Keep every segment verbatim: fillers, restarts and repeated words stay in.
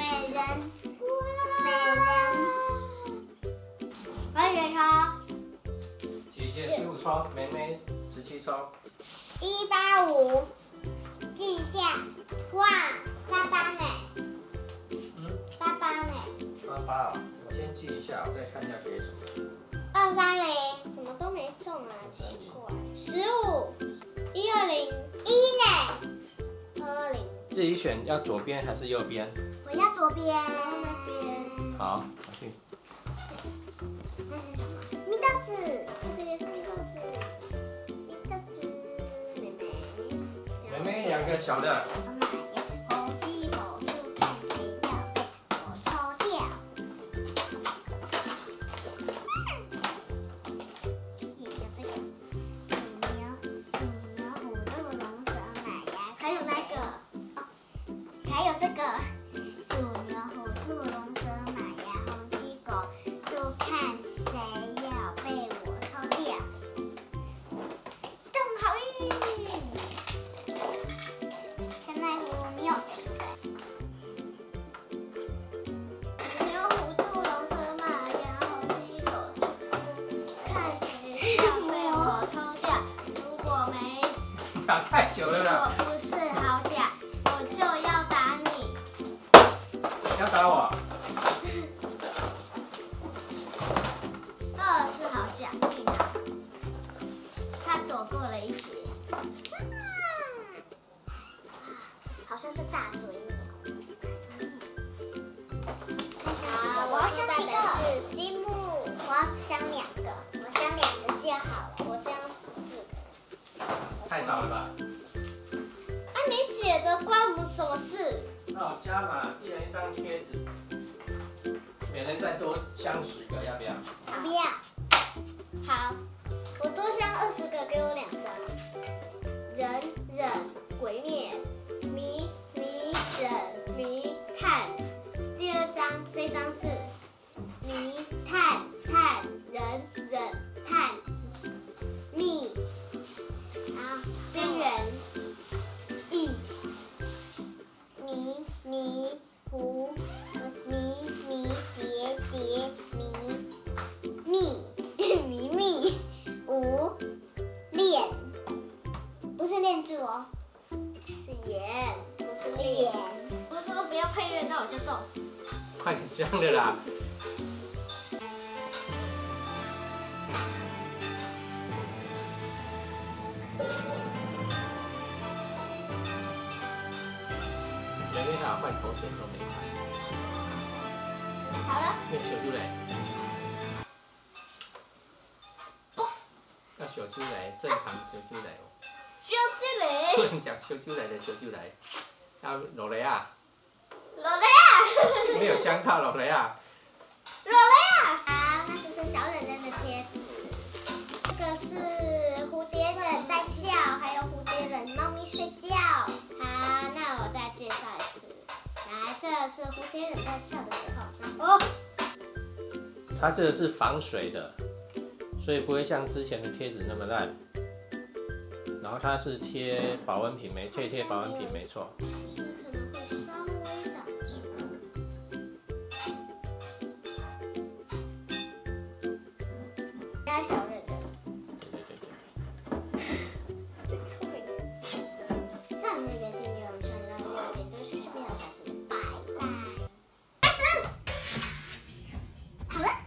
美人，美人，而且它姐姐十五抽，妹妹十七抽。 一八五，记一下。哇，八八呢？ 嗯， 八八呢？ 八八哦，我先记一下，我再看一下给什么。 二三零，怎么都没中啊？奇怪。十五，一二零，一呢？二零。 自己选要左边还是右边？ 我要左边。那边。 好，我去。 那是什么？蜜豆子，这个也是蜜豆子。蜜豆子，妹妹。 妹妹两个小的。 我买猴鸡狗猪，看谁要被我抽掉。也有这个鼠牛、鼠牛、虎、兔、龙、蛇、马、鸭，还有那个，哦，还有这个鼠牛、虎、兔、龙、蛇、马、鸭、猴鸡狗猪，看谁要被我抽掉。中好运！现在虎牛。牛、虎、兔、龙、蛇、马、羊、猴、鸡、狗、猪，看谁要被我抽掉。如果没， 打太久了啦！ 我不是好甲，我就要打你。 要打我？ 二是好甲，幸好他躲过了一劫。好像是大嘴鸟。好，我要镶几个？是积木，我要镶两个，我镶两个就好了。我这样十四个。 太少了吧？ 啊，你写的关我们什么事？ 那我加码，一人一张贴纸，每人再多镶十个，要不要？ 好，不要。好，我多镶二十个，给我两张。人忍鬼灭，迷迷忍迷探。第二张，这张是迷探探人忍探密。好，边缘一迷迷糊迷迷叠叠迷密迷密五练，不是练字哦，是演，不是练。不是说不要配乐，那我就动。 快点镶的啦！妹妹还有换头衔都没换， 好了， 要小出来。要小出来，正常小出来哦。 小之雷， 不能讲小出来的小出来，要落雷啊！ 落雷啊！ 没有镶到落雷啊！ 落雷啊！好，那就是小忍忍的贴纸。这个是蝴蝶忍在笑，还有蝴蝶忍猫咪睡觉。好，那我再介绍一次。来，这是蝴蝶忍在笑的时候。哦， 它这个是防水的，所以不会像之前的贴纸那么烂。然后它是贴保温瓶，没贴贴保温瓶，没错。 只是可能会稍微挡住。加小忍忍。 对对对对。 聪明。上次的订阅我们上到六点多，谢谢不要下次拜拜。开始。好了。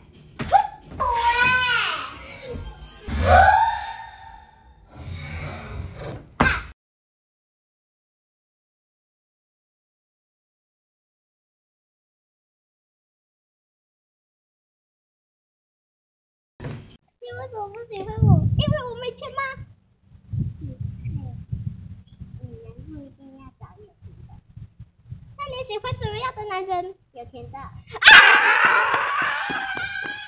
你为什么不喜欢我？因为我没钱吗？女人不一定要找有钱的。那你喜欢什么样的男人？有钱的。啊！